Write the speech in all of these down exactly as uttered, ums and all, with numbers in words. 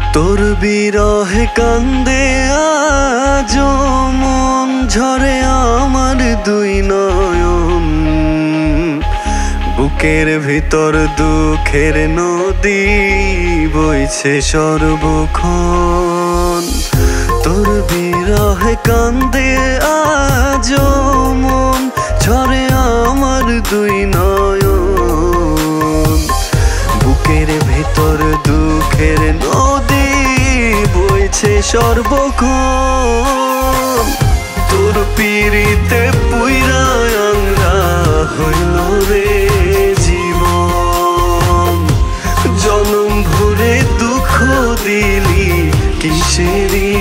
তোর বিরহে কান্দে আজো মন, ঝরে আমার দুই নয়ন। বুকের ভিতর দুঃখের নদী বইছে সর্বক্ষণ। তোর বিরহে কান্দে আজো মন, ঝরে আমার দুই নয়ন। বুকের ভিতর দুঃখের নদী বইছে সর্বক্ষণ। তোর পিরিতে পুইরা আংরা হইল রে জীবন। জনম ভরে দুঃখ দিলি কিসেরি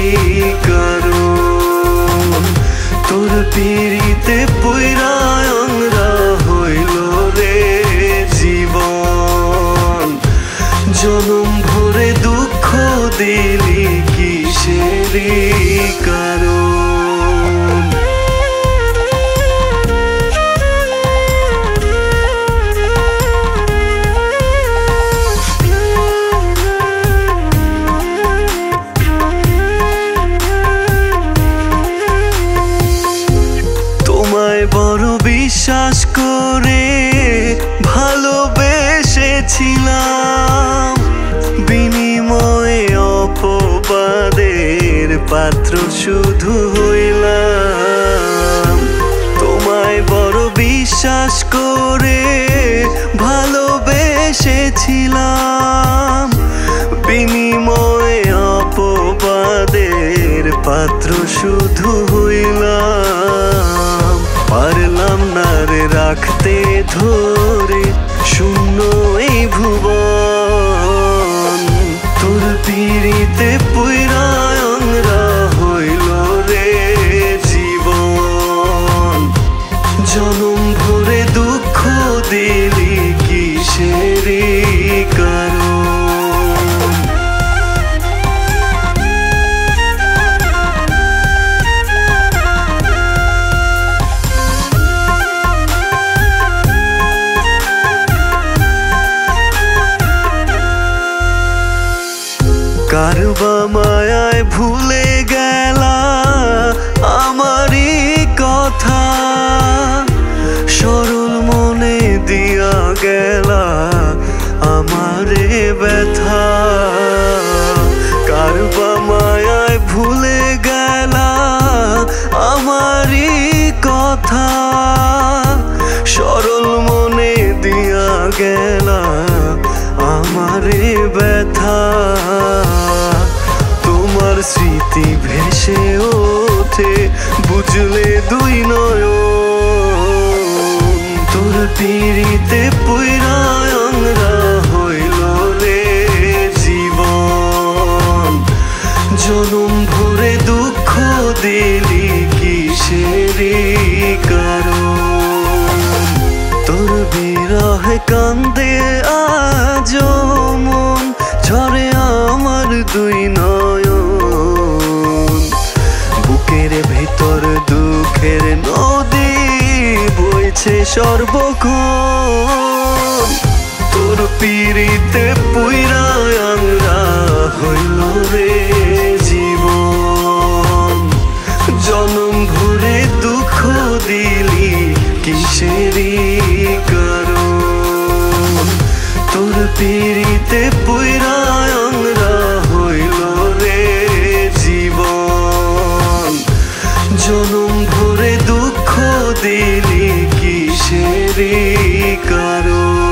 কারণ। তোর পিরিতে পুইরা আংরা হইল রে জীবন। জনম ভরে দুঃখ দিলি কিসেরি কারণ। তোমায় বড় বিশ্বাস করে ভালোবেসেছিলাম, বিনিময়ে অপবাদের পাত্র শুধু হইলাম। তোমায় বড় বিশ্বাস করে ভালোবেসেছিলাম, বিনিময়ে অপবাদের পাত্র শুধু হইলাম। পারলাম না রে রাখতে ধরে শূন্য এই ভুবন। তোর পিরিতে পুইরা আংরা হইল রে জীবন। জনম ভরে দুঃখ দিলি কিসেরি কারণ। কারবা মায়ায় ভুলে গেলা আমারই কথা, সরল মনে দিয়া গেলা আমারে ব্যথা। কারবা মায়ায় ভুলে গেলা আমারই কথা, সরল মনে দিয়া গেলা আমারে ব্যথা। তোমার স্মৃতি ভেসে ওঠে বুঝলে দুই নয়ন। তোর পিরিতে পুইরা আংরা হইল রে জীবন। জনম ভরে দুঃখ দিলি কিসেরি কারণ। তোর বিরহে কান্দে আজো মন, ঝরে আমার দুই নয়ন। বুকের ভিতর দুঃখের নদী বইছে সর্বক্ষণ। তোর পিরিতে পুইরা আংরা হইল রে জীবন। জনম ভরে দুঃখ দিলি কিসেরি কারণ। তোর পিরিতে পুইরা আংরা হইল রে জীবন। জনম ভরে দুঃখ দিলি কিসেরি কারণ।